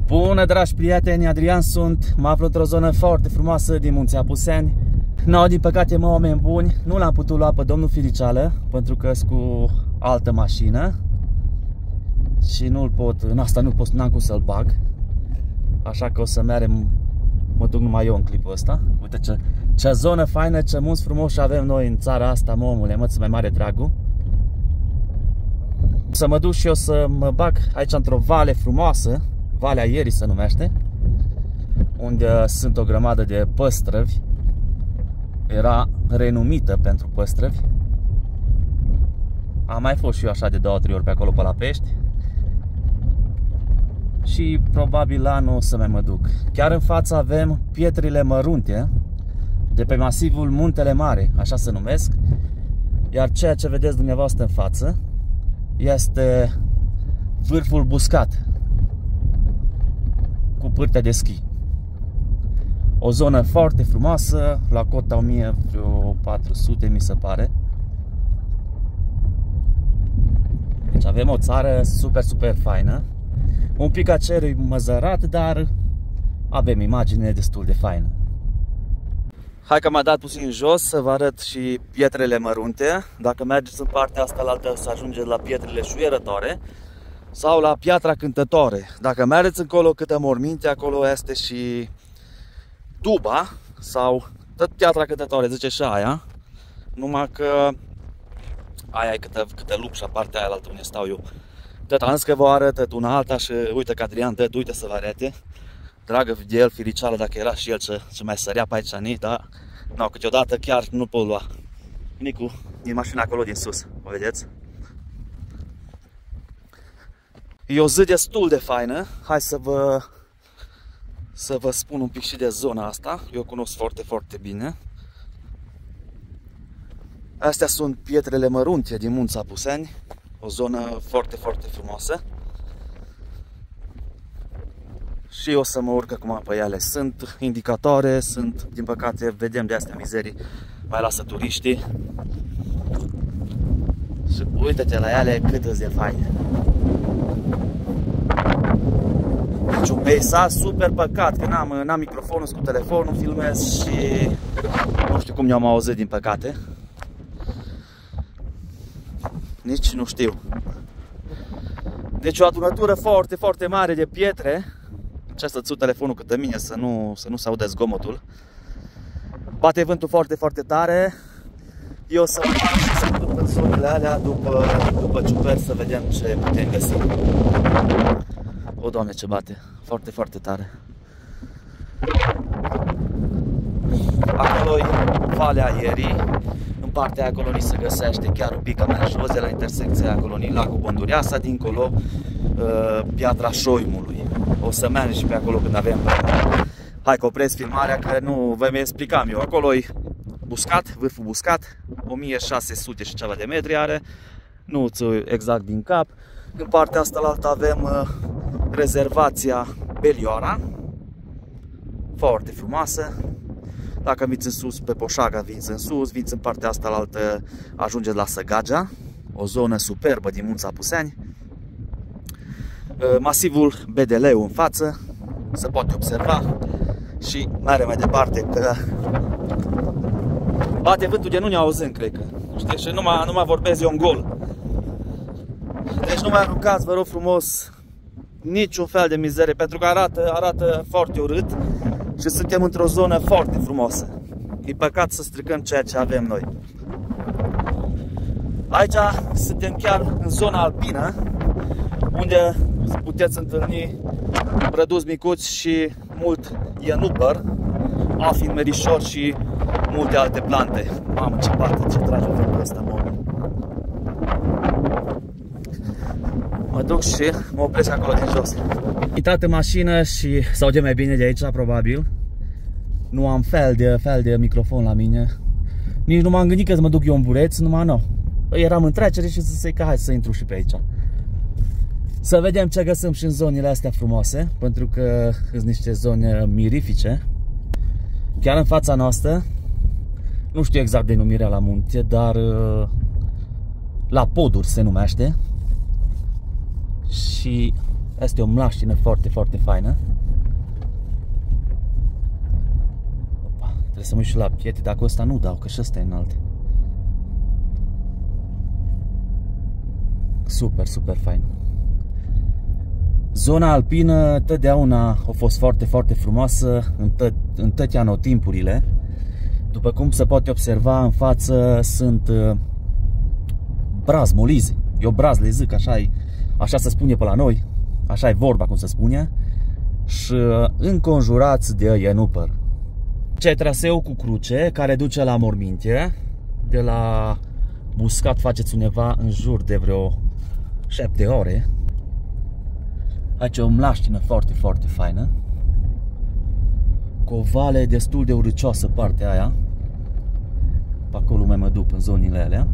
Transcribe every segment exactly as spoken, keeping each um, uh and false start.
Bună, dragi prieteni, Adrian sunt. Mă aflu într-o zonă foarte frumoasă din Munții Apuseni. Nu, din păcate, mă, oameni buni, nu l-am putut lua pe domnul Filiceală, pentru că sunt cu altă mașină și nu-l pot, în asta nu pot, n-am cum să-l bag. Așa că o să merem, mă duc numai eu în clipul ăsta. Uite ce, ce zonă faină, ce munți frumoși avem noi în țara asta, mă, omule, mă, ți mai mare dragul. Să mă duc și eu să mă bag aici într-o vale frumoasă, Valea Ierii se numește, unde sunt o grămadă de păstrăvi. Era renumită pentru păstrăvi. Am mai fost și eu așa de două, trei ori pe acolo pe la pești. Și probabil la anul o să mai mă duc. Chiar în față avem Pietrele Mărunte, de pe masivul Muntele Mare, așa se numesc. Iar ceea ce vedeți dumneavoastră în față este vârful Buscat, cu pârtea de schi. O zonă foarte frumoasă, la cota o mie patru sute, mi se pare. Deci avem o țară super, super faină. Un pic acerul măzărat, dar avem imagine destul de faină. Hai că m-a dat puțin jos să vă arăt și Pietrele Mărunte. Dacă mergeți în partea asta la altă, să ajungeți la Pietrele Șuierătoare sau la Piatra Cântătoare. Dacă mergeți încolo câte morminte, acolo este și Tuba sau tot Piatra Cântătoare, zice și aia. Numai că aia e câte, câte lupșa, partea aia la altă unde stau eu. Tot am zis că vă arăt una alta și uite că Adrian dă, uite să vă arate. Dragă de el, Filiceală, dacă era și el ce, ce mai sărea pe aici, ni, dar no, câteodată chiar nu pot lua. Nicu, din mașina acolo din sus, o vedeți? E o zi destul de faină. Hai să vă, să vă spun un pic și de zona asta. Eu o cunosc foarte, foarte bine. Astea sunt Pietrele Mărunte din Munții Apuseni. O zonă foarte, foarte frumoasă. Și o să mă urc acum pe ele. Sunt indicatoare, sunt, din păcate, vedem de astea mizerii, mai lasă turiștii. Și uite-te la ele cât îți de faine. Deci un peisaj super păcat, că n-am microfonul cu telefonul, filmez și nu știu cum ne-am auzit, din păcate. Nici nu știu. Deci o adunătură foarte, foarte mare de pietre. Ce să țu telefonul câte mine să nu, să nu se aude zgomotul. Bate vântul foarte, foarte tare. Eu o să mă fac și să mă duc în zonele alea după, după ciuperci să vedem ce putem găsi. O, Doamne, ce bate! Foarte, foarte tare. Acolo-i Valea Ierii. În partea aia acolo ni se găsește chiar un pic mai jos, de la intersecția acolo ni Lacul Bonduriasa, dincolo Piatra Șoimului. O să mergem și pe acolo când avem. Hai că opresc filmarea, că nu vă mai explicam eu. Acolo-i Buscat, vârful Buscat, o mie șase sute și ceva de metri are. Nu ți exact din cap. În partea asta la altă avem uh, rezervația Belioara. Foarte frumoasă. Dacă viți în sus pe Poșaga, viți în sus, viți în partea asta la altă, ajungeți la Săgagea. O zonă superbă din Munții Apuseni. Masivul Bedeleu în față, se poate observa și merge mai departe că bate vântul de nu ne auzim, cred că. Știi? Și nu mai, nu mai vorbesc eu în gol. Deci nu mai aruncați, vă rog frumos, niciun fel de mizerie, pentru că arată, arată foarte urât și suntem într-o zonă foarte frumoasă. E păcat să stricăm ceea ce avem noi. Aici suntem chiar în zona alpină, unde puteți întâlni brăduți micuți și mult ienupăr, afin, merișor și multe alte plante. Mamă, ce bate, ce trage vântul ăsta, mă. Mă duc și mă opresc acolo din jos. Am intrat în mașină și se aude mai bine de aici, probabil. Nu am fel de, fel de microfon la mine. Nici nu m-am gândit că să mă duc eu în Bureț, numai nu. Eram în trecere și să zic că hai să intru și pe aici. Să vedem ce găsim și în zonele astea frumoase, pentru că sunt niște zone mirifice. Chiar în fața noastră, nu știu exact denumirea la munte, dar la poduri se numește. Și Asta e o mlaștină foarte, foarte faină. Opa, trebuie să mă uit și la piete, dacă ăsta nu dau, că și ăsta e înalt. Super, super fain. Zona alpină totdeauna a fost foarte, foarte frumoasă în, tot, în toate anotimpurile. După cum se poate observa în față sunt uh, braz, molizi. Eu braz le zic, așa, așa se spune pe la noi, așa e vorba cum se spune. Și uh, înconjurați de ienupăr. Ce traseu cu cruce care duce la morminte. De la Buscat faceți undeva în jur de vreo șapte ore. Aici e o mlaștină foarte, foarte faină. Cu o vale destul de urâcioasă partea aia. Pe acolo mai mă duc în zonile alea.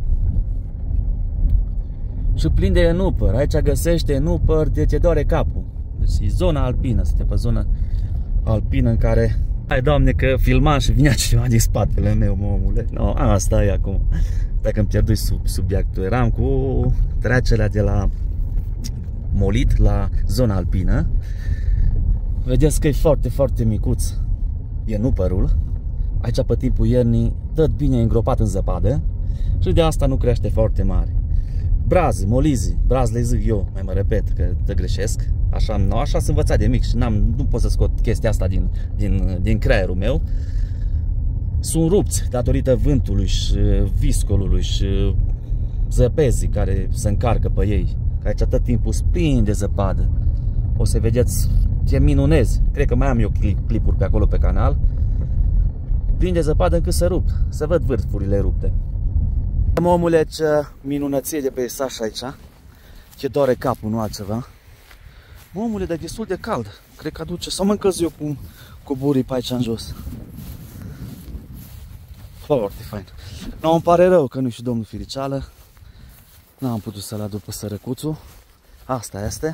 Și plin de enupăr. Aici găsește enupăr de ce doare capul. Deci e zona alpină, suntem pe zona alpină în care... Hai, Doamne, că filmam și vinea ceva din spatele meu, mă, omule. No, asta e acum. Dacă îmi pierdui sub subiectul. Eram cu trecerea de la Molit la zona alpină. Vedeți că e foarte, foarte micuț ienupărul. Aici pe timpul iernii tot bine îngropat în zăpadă și de asta nu crește foarte mare. Brazi, molizi, braz le zic eu, mai mă repet că te greșesc. Așa, nu, așa sunt învățat de mic și n-am, nu pot să scot chestia asta din, din, din creierul meu. Sunt rupți datorită vântului și viscolului și zăpezii care se încarcă pe ei. Că aici tot timpul plin de zăpadă. O să vedeți, ce minunez. Cred că mai am eu clip, clipuri pe acolo pe canal. Plin de zăpadă încât să rup. Să văd vârfurile rupte. Omule, ce minunăție de peisaj aici. Ce doare capul, nu altceva. Omule, dar e destul de cald. Cred că aduce. Să mă încălzi eu cu, cu burii pe aici în jos. Foarte fain. Nu, îmi pare rău că nu și domnul Firiceală. N-am putut să-l aduc pe sărăcuțul. Asta este.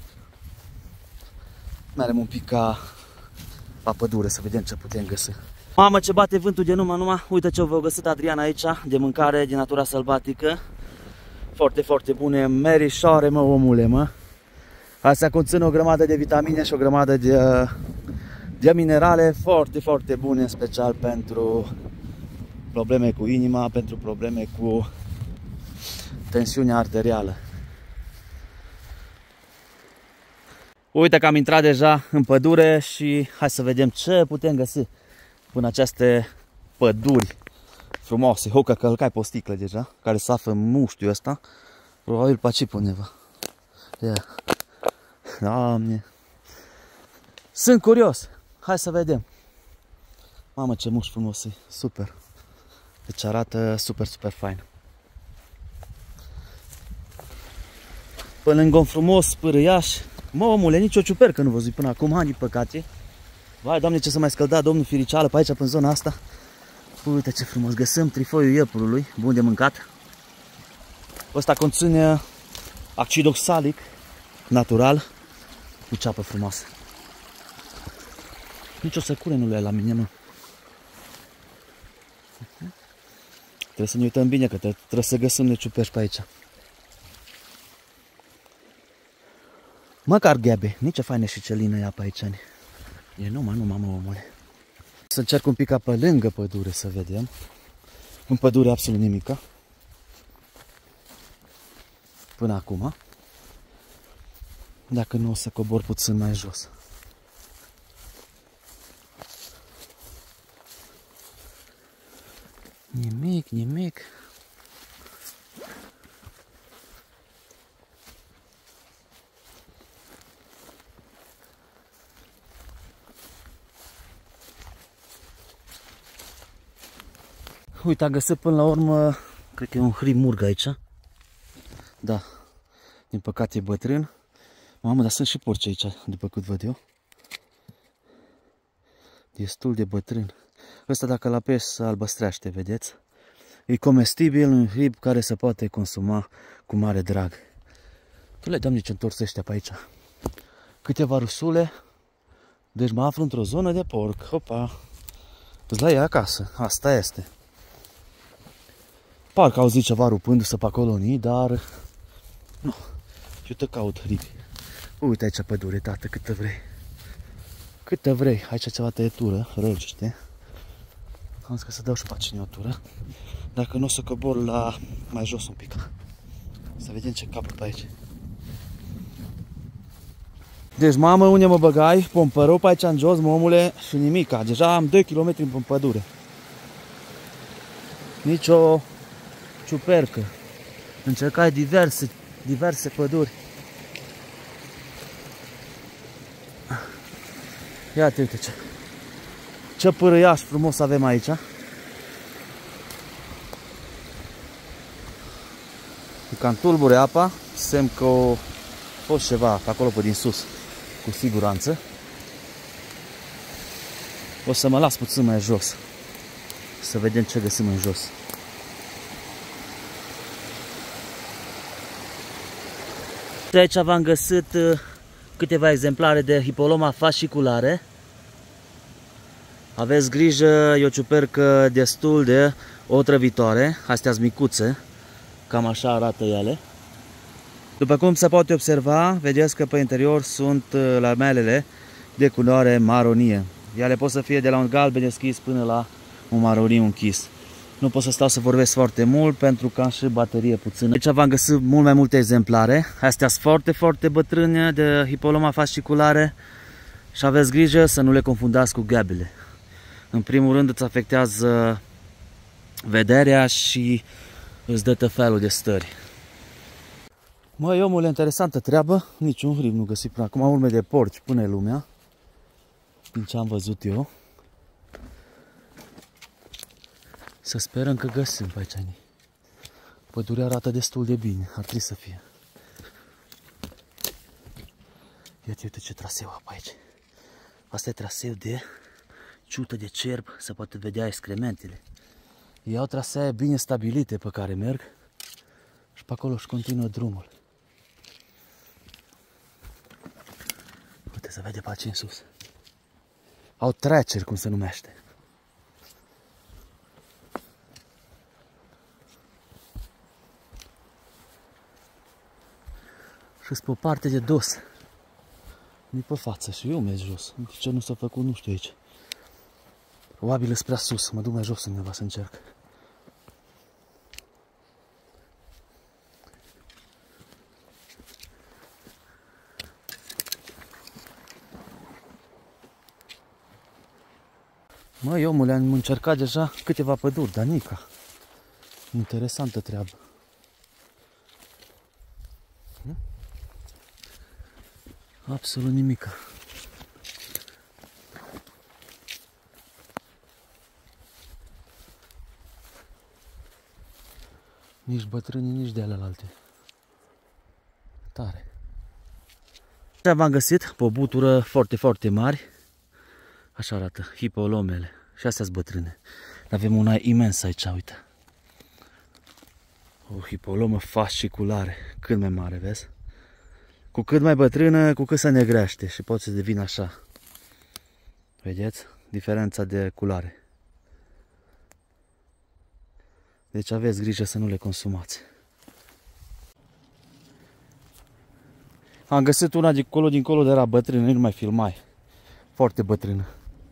Merem un pic ca la pădure să vedem ce putem găsi. Mamă, ce bate vântul de numai, numai. Uite ce v-a găsit Adrian aici, de mâncare din natura sălbatică. Foarte, foarte bune merișoare, mă, omule, mă. Astea conțin o grămadă de vitamine și o grămadă de, de minerale foarte, foarte bune, în special pentru probleme cu inima, pentru probleme cu tensiunea arterială. Uite că am intrat deja în pădure și hai să vedem ce putem găsi în aceste păduri frumoase. Ho, că călcai pe o sticlă deja, care se află în muștiul ăsta, probabil pe aici pe undeva. Yeah. Doamne. Sunt curios. Hai să vedem. Mamă, ce mușchi frumos e. Super. Deci arată super, super fain. Pe lângă un frumos pârâiaș. Mă, omule, nici o ciupercă nu văzui până acum, ani păcate. Vai, Doamne, ce să mai scălda domnul Firiceală pe aici, pe zona asta. Uite ce frumos, găsim trifoiul iepurului, bun de mâncat. Ăsta conține acid oxalic natural cu ceapă frumoasă. Nici o secură nu le ia la mine, mă. Trebuie să ne uităm bine, că trebuie să găsim de ciuperci pe aici. Măcar ghebe, nici o faină și celină ea pe aici. E numai, numai, mă, omule. Să încerc un pic ca pe lângă pădure să vedem. În pădure absolut nimica. Până acum. Dacă nu, o să cobor puțin mai jos. Nimic, nimic. Uite, am găsit până la urmă, cred că e un hrib murg aici. Da, din păcate e bătrân. Mamă, dar sunt și porci aici, după cât văd eu. Destul de bătrân. Ăsta, dacă la pești, se albăstrește, vedeți? E comestibil, un hrib care se poate consuma cu mare drag. Tu le dăm nici întorsește pe aici. Câteva rusule. Deci mă aflu într-o zonă de porc. Hopa! Îți la ea acasă. Asta este. Parcă auzi ceva rupându-se pe colonii, dar nu. Eu te caut hribi. Uite aici pădure, tată, câtă vrei. Câtă vrei. Aici ceva tăietură, răgește. Am zis că să dau și pe cine o tură. Dacă nu o să cobor la mai jos un pic. Să vedem ce capă pe aici. Deci, mamă, unde mă băgai? Pompărău pe aici în jos, mă, omule, și nimica. Deja am doi kilometri în pădure. Nici o ciupercă. Încercai diverse, diverse păduri. Iată, uite ce. Ce pârâiaș frumos avem aici. E cam tulbure apa, semn că a fost ceva pe acolo pe din sus, cu siguranță. O să mă las puțin mai jos, să vedem ce găsim în jos. De aici v-am găsit câteva exemplare de Hippoloma fasciculare. Aveți grijă, e o ciupercă destul de otrăvitoare, astea-s micuțe, cam așa arată ele. După cum se poate observa, vedeți că pe interior sunt lamelele de culoare maronie. Ele pot să fie de la un galben deschis până la un maroniu închis. Nu pot să stau să vorbesc foarte mult pentru că am și baterie puțină. Aici v-am găsit mult mai multe exemplare. Astea sunt foarte, foarte bătrâne de Hippoloma fasciculare și aveți grijă să nu le confundați cu gabile. În primul rând îți afectează vederea și îți dă tot felul de stări. Măi, omule, interesantă treabă. Niciun hrib nu găsit până acum. Urme de porci până lumea, din ce am văzut eu. Să sperăm că găsim pe aici. Pădurea arată destul de bine. Ar trebui să fie. Iată, uite ce traseu am pe aici. Asta e traseu de ciută de cerb. Se poate vedea excrementele. Iau trasee bine stabilite pe care merg. Și pe acolo își continuă drumul. Uite, se vede pe aici în sus. Au treceri, cum se numește. Și pe o parte de dos. Nu pe față și eu merg jos. De ce nu s-a făcut, nu știu aici. Probabil spre sus. Mă duc mai jos undeva să încerc. Măi, omule, am încercat deja câteva păduri, dar nica. Interesantă treabă. Absolut nimica. Nici bătrâni, nici de alelalte. Tare. V-am găsit pe o butură foarte, foarte mari. Așa arată, hippolomele. Și astea sunt bătrâne. Avem una imensă aici, uite. O hippolomă fasciculare. Cât mai mare, vezi? Cu cât mai bătrână, cu cât se negrește și poate să devină așa. Vedeți? Diferența de culoare. Deci aveți grijă să nu le consumați. Am găsit una dincolo, dincolo de era bătrână, nu mai filmai. Foarte bătrână.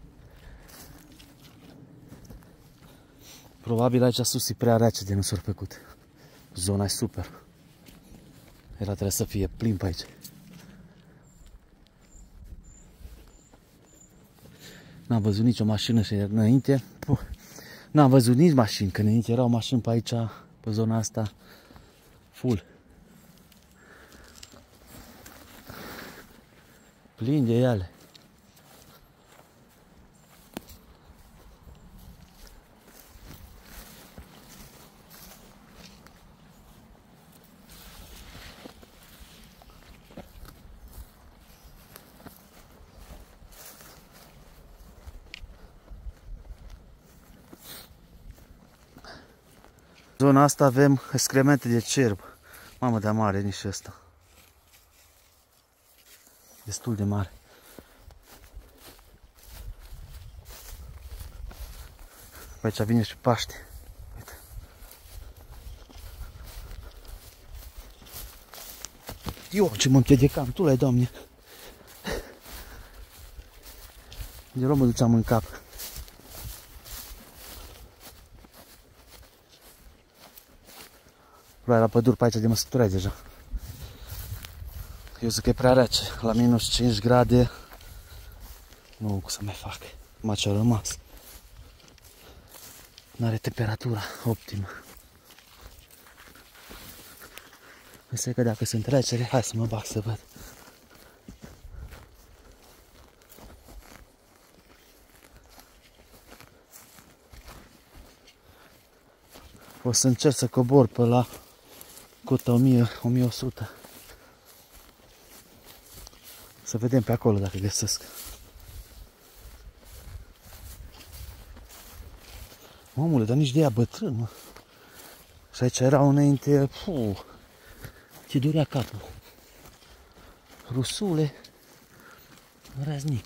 Probabil aici sus e prea rece de nu s-a făcut. Zona e super. Era trebuie să fie plin pe aici. N-am văzut nicio mașină și înainte. N-am văzut nici mașini, că înainte erau mașini pe aici, pe zona asta, full. Plin de ele. În zona asta avem excremente de cerb. Mamă, de mare nici ăsta. Destul de mare. Pe aici vine și Paște. Uite. Eu ce mă împiedicam, tu le-ai, Doamne. De rău mă duceam în cap. Ploaia la păduri pe aici de mă săturai deja. Eu zic că e prea rece, la minus cinci grade. Nu, cum să mai fac. Numai ce-a rămas. N-are temperatura optimă. Însă că dacă sunt recere, hai să mă bag să văd. O să încerc să cobor pe la cota o mie, o mie o sută. Să vedem pe acolo dacă găsesc. Omule, dar nici de ea bătrân, mă. Și aici erau înainte, puh, ce durea capul. Rusule, raznic.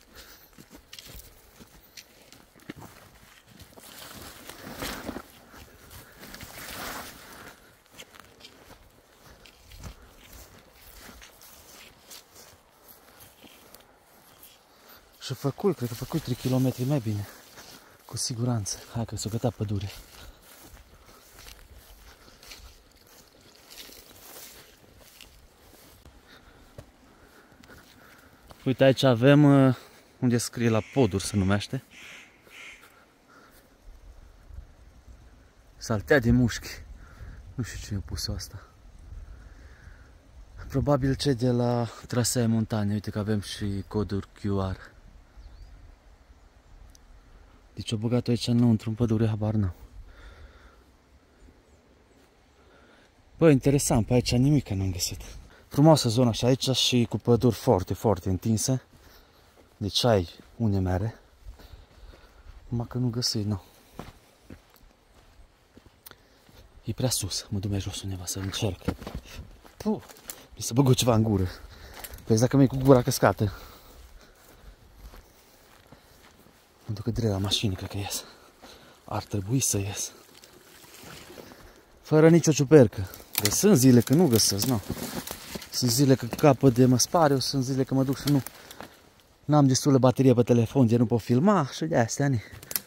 Și făcut, cred că făcut trei kilometri mai bine. Cu siguranță. Hai că s-o găta pădure. Uite, aici avem uh, unde scrie la poduri se numește. Saltea de mușchi. Nu știu cine a pus asta. Probabil cei de la trasee montane. Uite că avem și coduri Q R. Deci o băgat aici înăuntru în pădure, habar n-am. Bă, interesant, pe aici nimic nu am găsit. Frumoasă zona și aici și cu păduri foarte, foarte întinse. Deci ai unde mere. Numai că nu găsit, nu. E prea sus, mă duc mai jos undeva să încerc. Puh, mi se băgă ceva în gură. Vezi dacă mi-e cu gura căscată. Mă duc drept la mașină, cred că ies. Ar trebui să ies. Fără nicio ciupercă. Deci sunt zile că nu găsesc, nu. Sunt zile că capă de mă spare, sunt zile că mă duc și nu. N-am destulă baterie pe telefon, de nu pot filma și de astea, ni.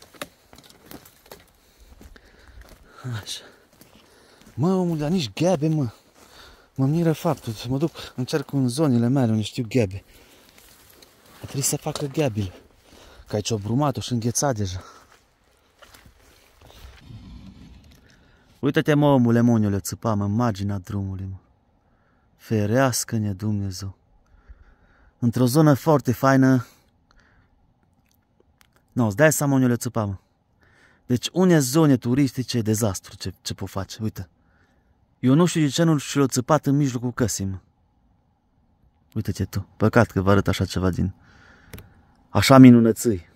Așa. Mă, omul, dar nici ghebe, mă. Mă miră faptul. Mă duc, încerc în zonele mele unde știu ghebe. Trebuie să facă ghebile. Că aici o brumat-o și înghețat deja. Uită-te, mă, omule, moniule, țăpam în marginea drumului, mă. Ferească-ne Dumnezeu. Într-o zonă foarte faină. Nu, îți dai seama, moniule, țăpam. Deci, unele zone turistice, dezastru ce, ce pot face, uite. Eu nu știu de ce nu și l-o țăpat în mijlocul căsii, mă. Uite-te tu, păcat că vă arăt așa ceva din... Așa minunățâi.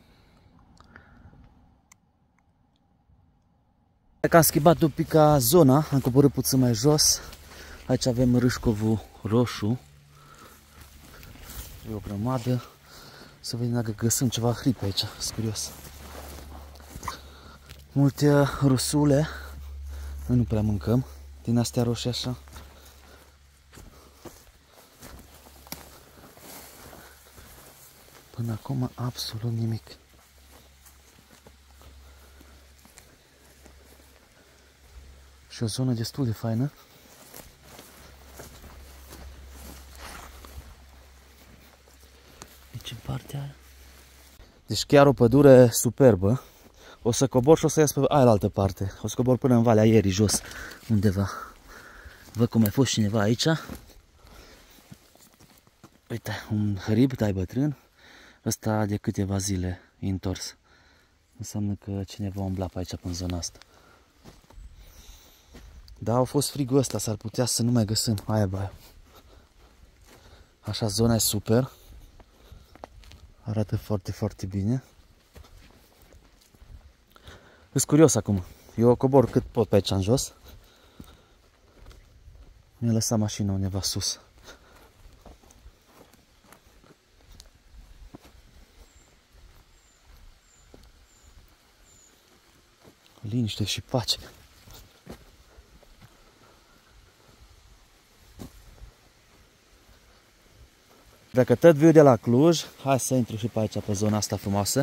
Că am schimbat un pic zona, am coborât puțin mai jos. Aici avem râșcovul roșu. E o grămadă. Să vedem dacă găsim ceva hripe aici, sunt curios. Multe rusule. Noi nu prea mâncăm din astea roșii așa. Până acum absolut nimic. Și o zonă destul de faină. Deci în partea aia. Deci chiar o pădure superbă. O să cobor și o să ies pe aia la altă parte. O să cobor până în Valea Ierii jos, undeva. Văd cum a fost cineva aici. Uite, un hrib, tai bătrân. Ăsta de câteva zile e întors. Înseamnă că cineva umbla pe aici, până în zona asta. Da, a fost frigul ăsta, s-ar putea să nu mai găsim. Aia, bă. Așa, zona e super. Arată foarte, foarte bine. Sunt curios acum. Eu cobor cât pot pe aici în jos. Mi-a lăsat mașina undeva sus. Liniște și pace. Dacă tot viu de la Cluj, hai să intru și pe aici, pe zona asta frumoasă.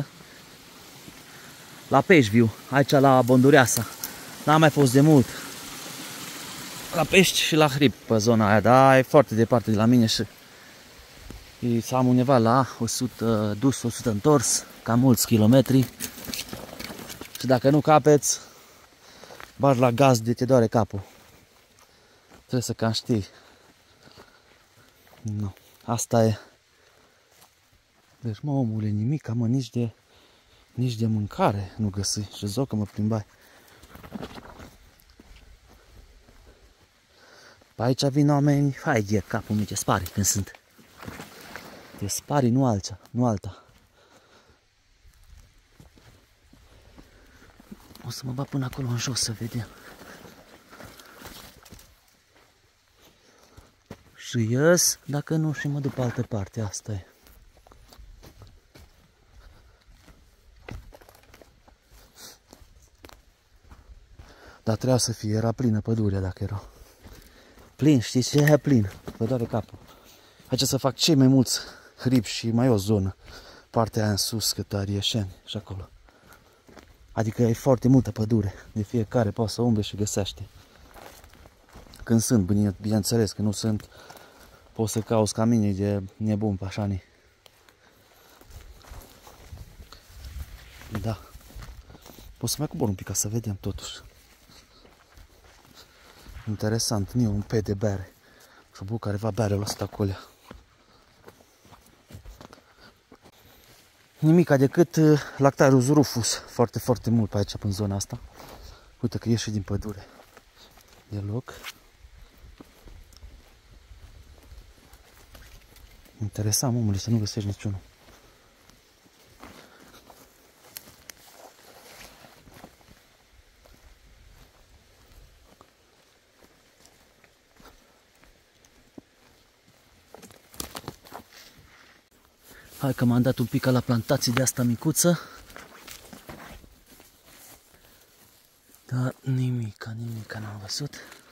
La pești viu, aici la Bondureasa. N-am mai fost de mult. La pești și la hrib pe zona aia, dar e foarte departe de la mine și să am undeva la o sută dus, o sută întors, cam mulți kilometri. Și dacă nu capeți, bagi la gaz de te doare capul. Trebuie să cam știi. Nu. Asta e. Deci, mă, omule, nimic, mă, nici de, nici de mâncare nu găsi. Și zoc că mă plimbai. Pe aici vin oameni, hai de capul meu, te spari când sunt. Te spari, nu alta, nu alta. O să mă bat până acolo în jos să vedem. Și ies, dacă nu, și mă duc pe altă parte, asta e. Dar trebuia să fie, era plină pădurea dacă era. Plin, știți ce e plin? Vă doare capul. Aici să fac cei mai mulți hrib și mai o zonă. Partea aia în sus, cât Arieșeni și acolo. Adică e foarte multă pădure. De fiecare poate să umble și găsește. Când sunt, bine, bineînțeles, că nu sunt, poți să cauți ca mine de nebun pe așa ni. Da. Pot să mai cobor un pic ca să vedem totuși. Interesant, nu e un pe de bere. Și-o buc careva berele ăsta acolo. Nimica decât Lactarius rufus. Foarte, foarte mult pe aici, în zona asta. Uite că ieși din pădure. Deloc. Interesant, omule, să nu găsești niciunul. Hai că m-am dat un pic la plantații de asta micuță. Dar nimica, nimica n-am văzut.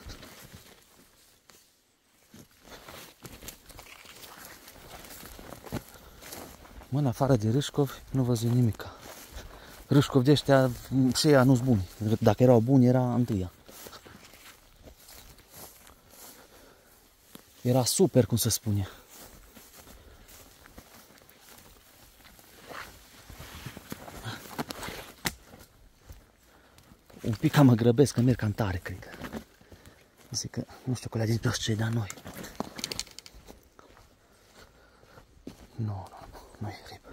Mă, în afară de râșcovi, nu văzut nimica. Râșcovi de ăștia și ea nu-s buni. Dacă erau buni, era întâia. Era super, cum se spune. Un pic cam mă grăbesc, că merg cam tare, cred. Zic că nu știu că le-a zis toți cei de-a noi. Nu, nu, nu, nu e hrib.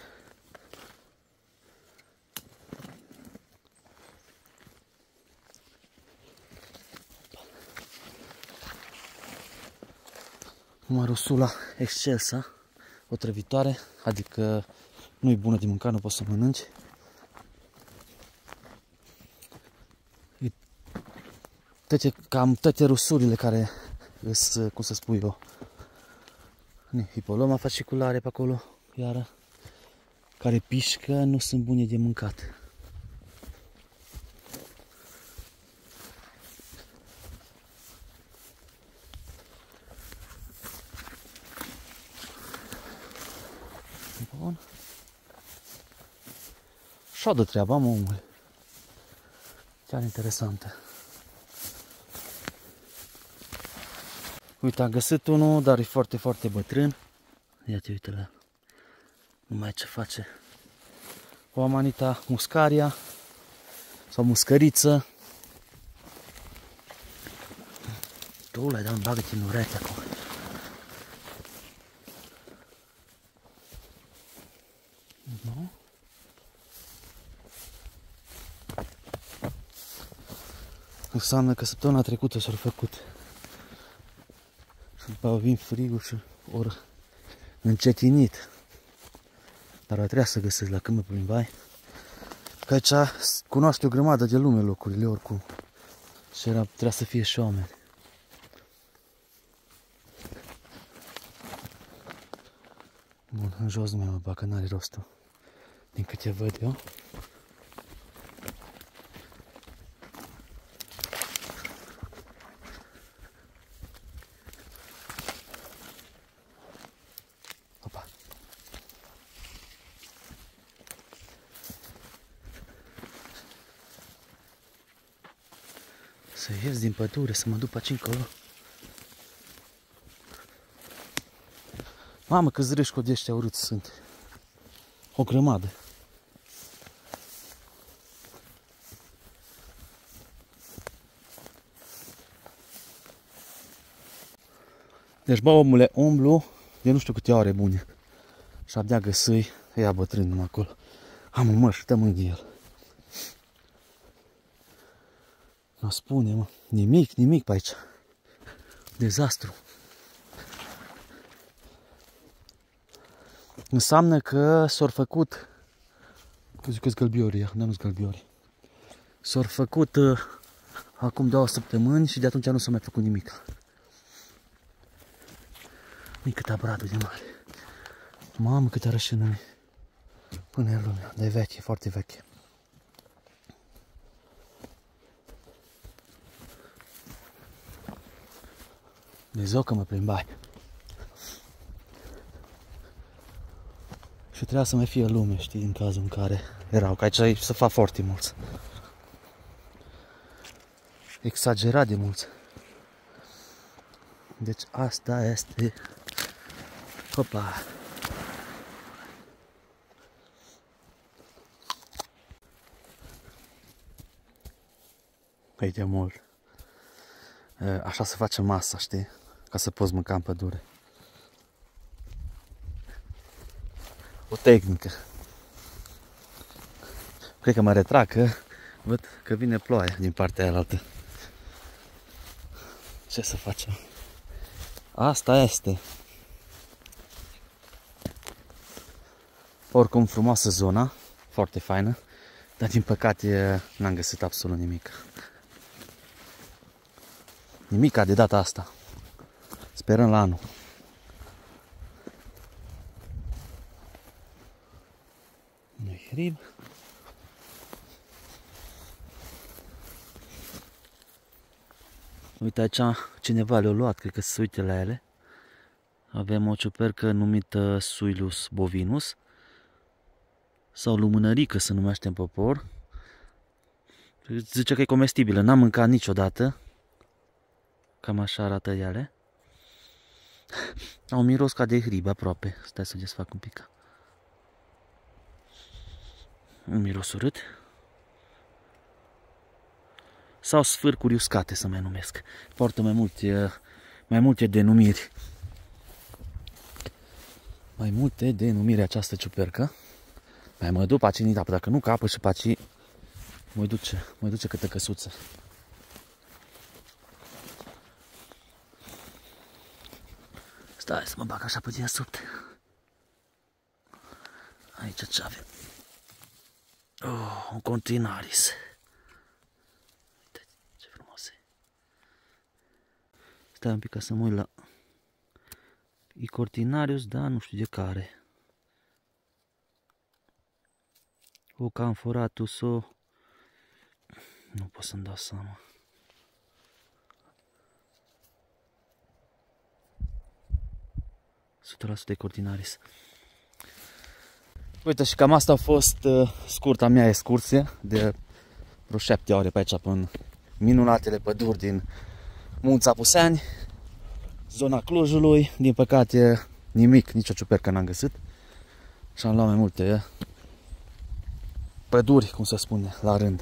Marusula excelsa, otrăvitoare, adică nu e bună de mâncat, nu poți să mănânci. Toate, cam toate rusurile care sunt, cum să spui eu, hipoloma fasciculare pe acolo, iară, care pișcă, nu sunt bune de mâncat. Bun. Și-o de treaba, mă, omule. Chiar interesantă. Uite, am găsit unul, dar e foarte, foarte bătrân. Ia-te, uite la numai ce face. O Amanita muscaria sau muscăriță. Tu le-ai dat un bagă-te în ureche acum. Nu? Înseamnă că săptămâna trecută s-au făcut. Și după vin frigul și ori încetinit. Dar a trebuit să găsesc la când mă plimbai. Că aici cunoaște o grămadă de lume locurile oricum. Și era, trebuia să fie și oameni. Bun, în jos nu mai mă bag, că n-are rostul. Din câte văd eu. Să ies din pădure, să mă duc pe aici încolo. Mamă, câți râșcoli de ăștia urâți sunt. O grămadă. Deci, bă, omule, umblu de nu știu câte ore bune. Și abia găsui, ia bătrân numai acolo. Am un măr și dăm în el. Nu spune, mă, nimic, nimic pe aici. Dezastru. Înseamnă că s-au făcut, că zic că-s gălbiori, dar nu-s gălbiori. S-au făcut uh, acum două săptămâni și de atunci nu s-a mai făcut nimic. Uite cât abradul de mare. Mamă, câte rășină până în lumea, dar e veche, foarte veche. Dumnezeu că mă plimbai. Și trebuia să mai fie lume, știi, în cazul în care erau, că aici se fac foarte mulți. Exagerat de mulți. Deci asta este... Hopa! Păi de mult. Așa se face masa, știi? Ca să poți mânca în pădure. O tehnică. Cred că mă retrag, că văd că vine ploaia din partea aia. Ce să facem? Asta este. Oricum frumoasă zona, foarte faină, dar din păcate n-am găsit absolut nimic. Nimica de data asta. Sperăm la anul. Nu-i hrib. Uite aici, cineva le-a luat, cred că se uite la ele. Avem o ciupercă numită Suilus bovinus sau lumânărică se numește în popor. Zice că e comestibilă, n-am mâncat niciodată. Cam așa arată ele. Au miros ca de hrib aproape. Stai să desfac un pic. Un miros urât. Sau sfârcuri uscate să mai numesc. Poartă mai multe, mai multe denumiri. Mai multe denumiri această ciupercă. Mai mă duc paci în apă, dacă nu capă și paci mă duce, mă duce câte căsuță. Stai să mă bag așa pe deasupra. Aici ce avem? Oh, un Cortinaris. Uite ce frumos e. Stai un pic ca să mă uit la... E Cortinarius, da, nu știu de care. O Camforatus, o... Nu pot să-mi dau seama. o sută la sută de Cortinaris. Uite, și cam asta a fost uh, scurta mea excursie de vreo șapte ore pe aici până minunatele păduri din Munți Apuseni, zona Clujului. Din păcate nimic, nicio ciupercă n-am găsit și am luat mai multe păduri, cum se spune, la rând.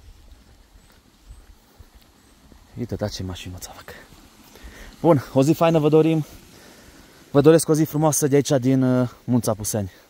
Uite, da, ce mașină ți-a fac. Bun, o zi faină vă dorim. Vă doresc o zi frumoasă de aici din Munți Apuseni.